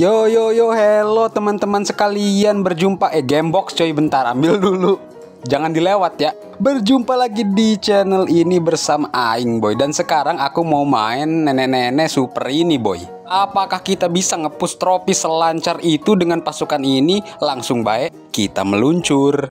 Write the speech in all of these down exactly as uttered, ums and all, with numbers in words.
Yo yo yo, hello teman-teman sekalian, berjumpa eh Gamebox coy, bentar ambil dulu. Jangan dilewat ya. Berjumpa lagi di channel ini bersama Aing boy. Dan sekarang aku mau main nenek-nenek super ini boy. Apakah kita bisa ngepush trofi selancar itu dengan pasukan ini? Langsung baik kita meluncur.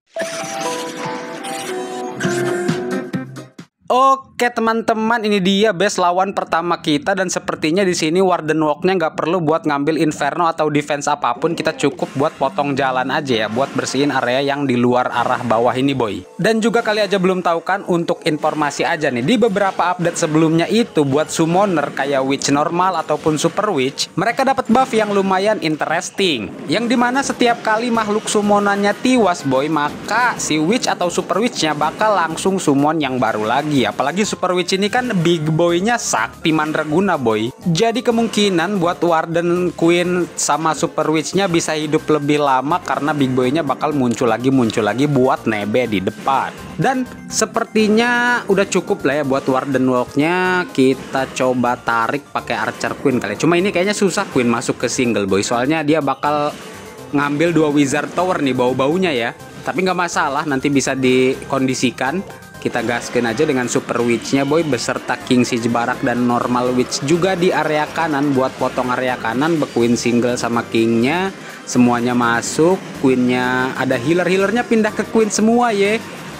Oke teman-teman, ini dia base lawan pertama kita dan sepertinya di sini Warden Walk-nya nggak perlu buat ngambil Inferno atau defense apapun, kita cukup buat potong jalan aja ya, buat bersihin area yang di luar arah bawah ini boy. Dan juga kali aja belum tahu kan, untuk informasi aja nih, di beberapa update sebelumnya itu buat summoner kayak Witch normal ataupun Super Witch, mereka dapat buff yang lumayan interesting, yang dimana setiap kali makhluk summonannya tiwas boy, maka si Witch atau Super Witch-nya bakal langsung summon yang baru lagi. Apalagi Super Witch ini kan big boy-nya sakti mandraguna boy. Jadi kemungkinan buat Warden Queen sama Super Witch-nya bisa hidup lebih lama karena big boy-nya bakal muncul lagi muncul lagi buat nebe di depan. Dan sepertinya udah cukup lah ya buat Warden Walk-nya. Kita coba tarik pakai Archer Queen kali. Cuma ini kayaknya susah Queen masuk ke single boy, soalnya dia bakal ngambil dua Wizard Tower nih bau-baunya ya. Tapi nggak masalah, nanti bisa dikondisikan. Kita gaskin aja dengan Super Witch-nya boy, beserta King Siege Barak dan Normal Witch juga di area kanan buat potong area kanan. Bekuin single sama King-nya, semuanya masuk. Queen-nya ada healer-healernya pindah ke Queen semua ye.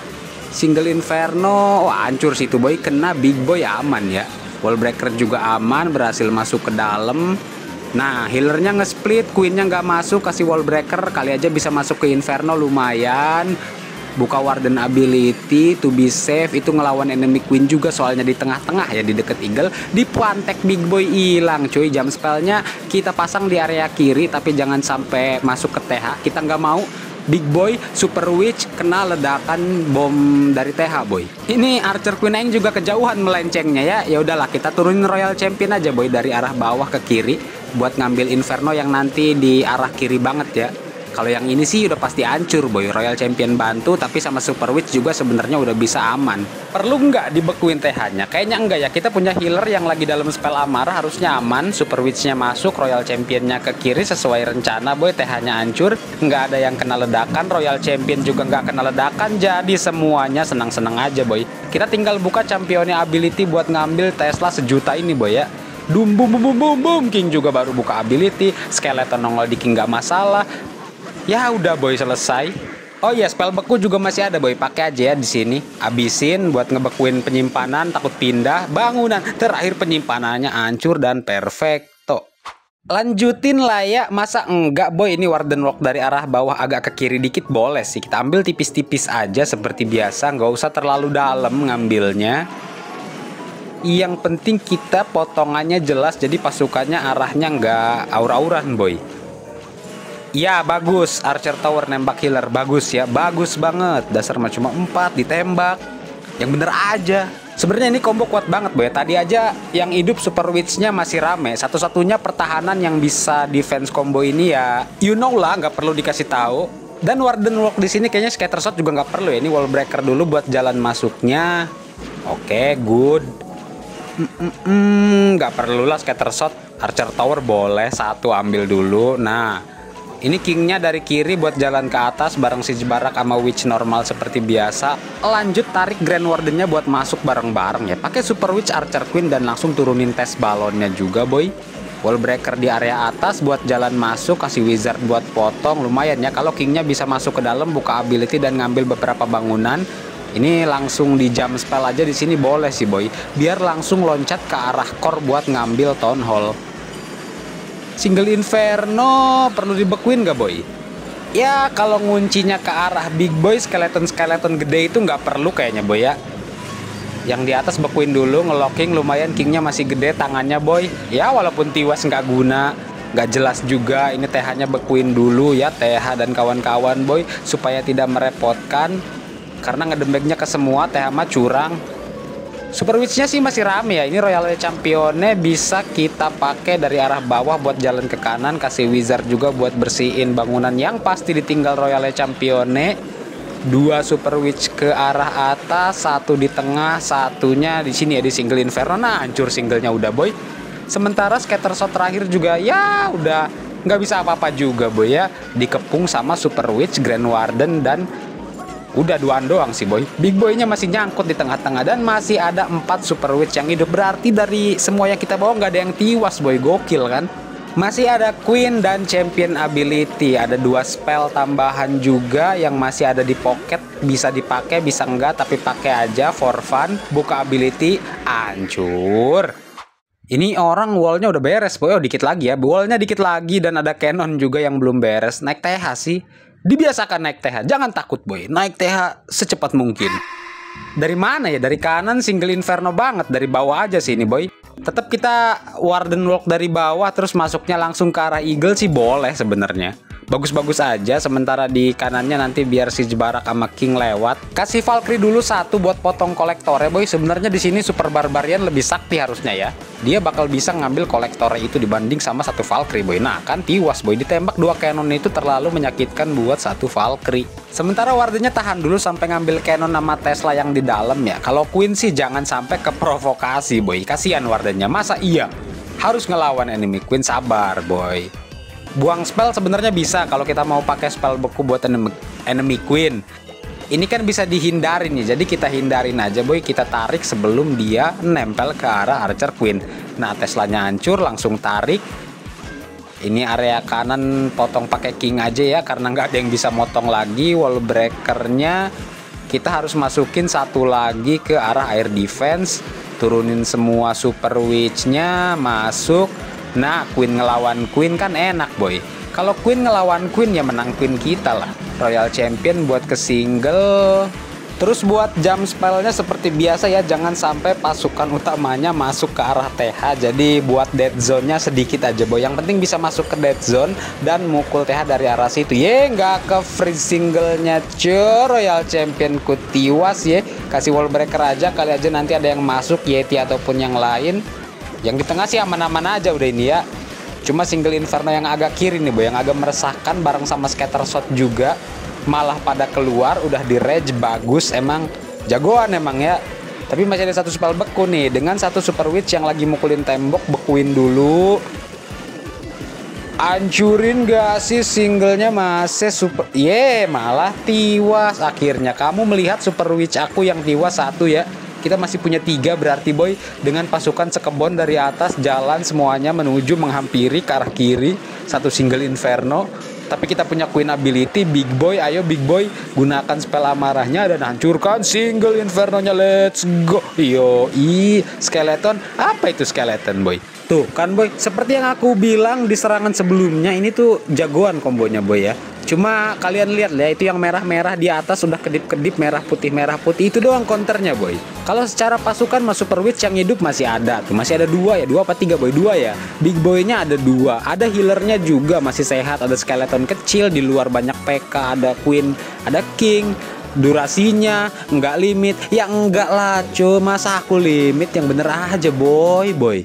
Single Inferno, wah hancur situ boy, kena big boy aman ya. Wallbreaker juga aman, berhasil masuk ke dalam. Nah healernya nge-split, Queen-nya nggak masuk, kasih Wallbreaker, kali aja bisa masuk ke Inferno lumayan. Buka Warden ability to be safe, itu ngelawan enemy Queen juga soalnya di tengah-tengah ya, di deket Eagle. Di puantek big boy hilang cuy. Jam spellnya kita pasang di area kiri, tapi jangan sampai masuk ke T H. Kita nggak mau big boy Super Witch kena ledakan bom dari T H boy. Ini Archer Queen Aing juga kejauhan melencengnya ya. Ya udahlah, kita turunin Royal Champion aja boy dari arah bawah ke kiri buat ngambil Inferno yang nanti di arah kiri banget ya. Kalau yang ini sih udah pasti hancur boy. Royal Champion bantu, tapi sama Super Witch juga sebenarnya udah bisa aman. Perlu nggak dibekuin T H-nya? Kayaknya enggak ya. Kita punya healer yang lagi dalam spell amarah, harusnya aman. Super Witch-nya masuk, Royal Champion-nya ke kiri sesuai rencana boy. T H-nya hancur, nggak ada yang kena ledakan. Royal Champion juga nggak kena ledakan. Jadi semuanya senang-senang aja boy. Kita tinggal buka championnya ability buat ngambil Tesla sejuta ini boy ya. Dum bum bum bum bum. King juga baru buka ability. Skeleton nongol di King nggak masalah. Ya udah boy, selesai. Oh iya, spell beku juga masih ada boy, pakai aja ya di sini. Abisin buat ngebekuin penyimpanan, takut pindah bangunan. Terakhir penyimpanannya hancur dan perfecto. Lanjutin lah ya, masa enggak boy. Ini Warden Walk dari arah bawah agak ke kiri dikit boleh sih. Kita ambil tipis-tipis aja seperti biasa, nggak usah terlalu dalam ngambilnya. Yang penting kita potongannya jelas, jadi pasukannya arahnya nggak aur-auran boy. Ya bagus, Archer Tower nembak healer, bagus ya, bagus banget. Dasar mah cuma empat ditembak, yang bener aja. Sebenarnya ini combo kuat banget boy. Tadi aja yang hidup Super Witch-nya masih rame. Satu-satunya pertahanan yang bisa defense combo ini ya, you know lah, nggak perlu dikasih tahu. Dan Warden Walk di sini kayaknya Scatter Shot juga nggak perlu ya. Ini Wallbreaker dulu buat jalan masuknya. Oke, good. Nggak perlu lah Scatter Shot. Archer Tower boleh satu ambil dulu. Nah. Ini Kingnya dari kiri buat jalan ke atas bareng Siege Barak sama Witch normal seperti biasa. Lanjut tarik Grand Warden-nya buat masuk bareng-bareng ya. Pakai Super Witch, Archer Queen dan langsung turunin tes balonnya juga boy. Wallbreaker di area atas buat jalan masuk, kasih Wizard buat potong. Lumayan ya kalau Kingnya bisa masuk ke dalam, buka ability dan ngambil beberapa bangunan. Ini langsung di jump spell aja di sini boleh sih boy. Biar langsung loncat ke arah core buat ngambil Town Hall. Single Inferno perlu dibekuin gak boy? Ya kalau nguncinya ke arah big boy, skeleton-skeleton gede itu nggak perlu kayaknya boy ya. Yang di atas bekuin dulu, ngelocking lumayan. Kingnya masih gede tangannya boy. Ya walaupun tiwas nggak guna, nggak jelas juga. Ini T H-nya bekuin dulu ya, T H dan kawan-kawan boy, supaya tidak merepotkan. Karena ngedembeknya ke semua, T H mah curang. Super Witch-nya sih masih rame ya. Ini Royal Champion-nya bisa kita pakai dari arah bawah buat jalan ke kanan. Kasih Wizard juga buat bersihin bangunan yang pasti ditinggal Royal Champion-nya. Dua Super Witch ke arah atas, satu di tengah, satunya di sini ya di Single Inferno. Nah hancur singlenya udah boy. Sementara Scatter Shot terakhir juga ya udah nggak bisa apa-apa juga boy ya, dikepung sama Super Witch, Grand Warden, dan udah duaan doang sih boy. Big boynya masih nyangkut di tengah-tengah dan masih ada empat Super Witch yang hidup. Berarti dari semua yang kita bawa nggak ada yang tiwas boy, gokil kan. Masih ada Queen dan Champion Ability, ada dua spell tambahan juga yang masih ada di pocket, bisa dipakai bisa enggak, tapi pakai aja for fun. Buka ability, hancur. Ini orang wallnya udah beres boy, oh dikit lagi ya, wallnya dikit lagi dan ada cannon juga yang belum beres. Naik T H sih, dibiasakan naik T H, jangan takut boy, naik T H secepat mungkin. Dari mana ya? Dari kanan single inferno banget, dari bawah aja sih ini boy. Tetap kita Warden Walk dari bawah terus masuknya langsung ke arah Eagle sih boleh sebenarnya. Bagus-bagus aja, sementara di kanannya nanti biar si Jebarak sama King lewat. Kasih Valkyrie dulu satu buat potong kolektornya boy. Sebenarnya di sini Super Barbarian lebih sakti harusnya ya. Dia bakal bisa ngambil kolektornya itu dibanding sama satu Valkyrie boy. Nah kan tiwas boy, ditembak dua cannon itu terlalu menyakitkan buat satu Valkyrie. Sementara Wardennya tahan dulu sampai ngambil cannon sama Tesla yang di dalam ya. Kalau Queen sih jangan sampai ke provokasi boy. Kasihan Wardennya, masa iya harus ngelawan enemy Queen, sabar boy. Buang spell sebenarnya bisa kalau kita mau pakai spell beku buat enemy, enemy Queen. Ini kan bisa dihindarin ya, jadi kita hindarin aja boy, kita tarik sebelum dia nempel ke arah Archer Queen. Nah Teslanya hancur, langsung tarik. Ini area kanan potong pakai King aja ya, karena nggak ada yang bisa motong lagi. Wall breakernya kita harus masukin satu lagi ke arah air defense. Turunin semua Super Witch-nya, masuk. Nah Queen ngelawan Queen kan enak boy. Kalau Queen ngelawan Queen ya menang Queen kita lah. Royal Champion buat ke single. Terus buat jump spellnya seperti biasa ya, jangan sampai pasukan utamanya masuk ke arah T H. Jadi buat dead zone-nya sedikit aja boy. Yang penting bisa masuk ke dead zone dan mukul T H dari arah situ. Ye, nggak ke free single-nya cuy. Royal Champion ku tiwas ye. Kasih wall breaker aja, kali aja nanti ada yang masuk Yeti ataupun yang lain. Yang di tengah sih aman-aman aja udah ini ya. Cuma single inferno yang agak kiri nih boy, yang agak meresahkan bareng sama scatter shot juga. Malah pada keluar, udah di rage, bagus, emang jagoan emang ya. Tapi masih ada satu spell beku nih, dengan satu Super Witch yang lagi mukulin tembok, bekuin dulu. Ancurin gak sih singlenya, masih super. Ye, malah tiwas. Akhirnya kamu melihat Super Witch aku yang tiwas satu ya. Kita masih punya tiga berarti boy. Dengan pasukan sekebon dari atas jalan semuanya menuju menghampiri ke arah kiri. Satu single inferno. Tapi kita punya Queen ability. Big boy, ayo big boy, gunakan spell amarahnya dan hancurkan single infernonya. Let's go. Yo, i skeleton. Apa itu skeleton boy? Tuh kan boy, seperti yang aku bilang di serangan sebelumnya, ini tuh jagoan kombonya boy ya. Cuma kalian lihat ya, itu yang merah-merah di atas udah kedip-kedip, merah putih merah putih, itu doang counternya boy. Kalau secara pasukan mas Super Witch yang hidup masih ada tuh, masih ada dua ya, dua apa tiga boy, dua ya. Big boynya ada dua, ada healernya juga masih sehat, ada skeleton kecil di luar banyak P K, ada Queen, ada King. Durasinya nggak limit, ya enggak lah cuy, masa aku limit, yang bener aja boy boy.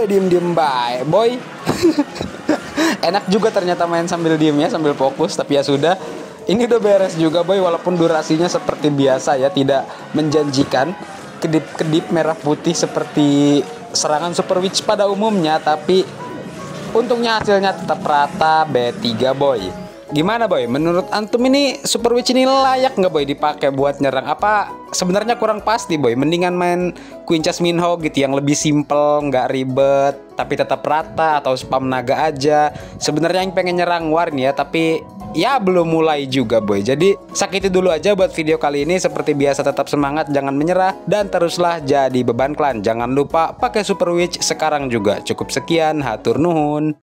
Weh, diem-diem baik, boy. Enak juga ternyata main sambil diem ya, sambil fokus. Tapi ya sudah, ini udah beres juga boy. Walaupun durasinya seperti biasa ya, tidak menjanjikan. Kedip-kedip merah putih seperti serangan Super Witch pada umumnya. Tapi untungnya hasilnya tetap rata B tiga boy. Gimana boy? Menurut antum ini Super Witch ini layak nggak boy dipakai buat nyerang? Apa sebenarnya kurang pasti boy? Mendingan main Queen Chess Minho gitu yang lebih simple, nggak ribet, tapi tetap rata, atau spam naga aja. Sebenarnya yang pengen nyerang war nih ya, tapi ya belum mulai juga boy. Jadi sakiti dulu aja buat video kali ini. Seperti biasa tetap semangat, jangan menyerah, dan teruslah jadi beban klan. Jangan lupa pakai Super Witch sekarang juga. Cukup sekian, hatur nuhun.